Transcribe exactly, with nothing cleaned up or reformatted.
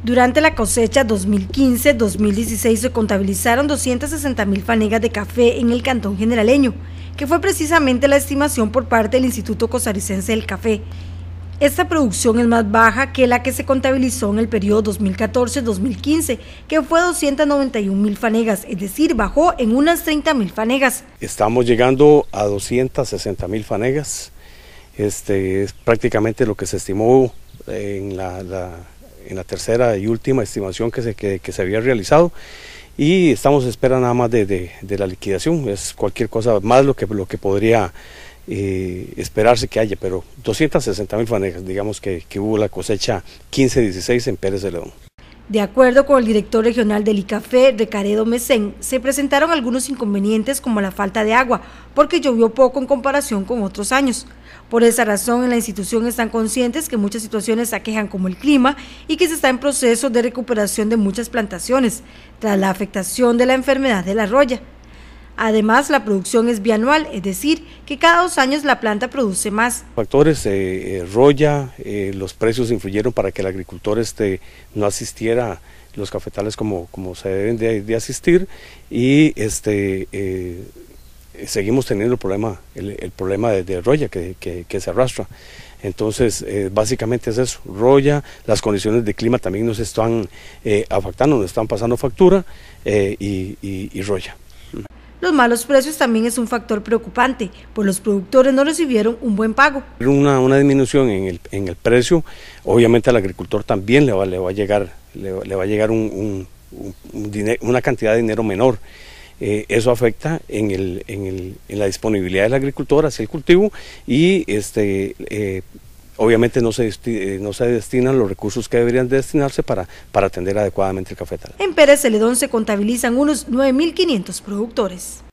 Durante la cosecha dos mil quince dos mil dieciséis se contabilizaron doscientas sesenta mil fanegas de café en el cantón generaleño, que fue precisamente la estimación por parte del Instituto Costarricense del Café. Esta producción es más baja que la que se contabilizó en el periodo dos mil catorce dos mil quince, que fue doscientas noventa y una mil fanegas, es decir, bajó en unas treinta mil fanegas. Estamos llegando a doscientas sesenta mil fanegas, este es prácticamente lo que se estimó en la, la, en la tercera y última estimación que se, que, que se había realizado, y estamos esperando nada más de, de, de la liquidación. Es cualquier cosa más lo que, lo que podría Eh, esperarse que haya, pero doscientas sesenta mil fanegas, digamos que, que hubo la cosecha quince dieciséis en Pérez de León. De acuerdo con el director regional del ICAFE, Recaredo Mesén, se presentaron algunos inconvenientes como la falta de agua, porque llovió poco en comparación con otros años. Por esa razón, en la institución están conscientes que muchas situaciones aquejan como el clima y que se está en proceso de recuperación de muchas plantaciones, tras la afectación de la enfermedad de la roya. Además, la producción es bianual, es decir, que cada dos años la planta produce más. Factores, eh, eh, roya, eh, los precios influyeron para que el agricultor este, no asistiera a los cafetales como, como se deben de, de asistir, y este, eh, seguimos teniendo el problema, el, el problema de, de roya que, que, que se arrastra. Entonces, eh, básicamente es eso, roya, las condiciones de clima también nos están eh, afectando, nos están pasando factura eh, y, y, y roya. Los malos precios también es un factor preocupante, pues los productores no recibieron un buen pago. Una, una disminución en el, en el precio, obviamente al agricultor también le va, le va a llegar, le, le va a llegar un, un, un, un dinero, una cantidad de dinero menor. Eh, eso afecta en, el, en, el, en la disponibilidad del agricultor hacia el cultivo, y este, eh, obviamente no se, no se destinan los recursos que deberían de destinarse para, para atender adecuadamente el cafetal. En Pérez Celedón se contabilizan unos nueve mil quinientos productores.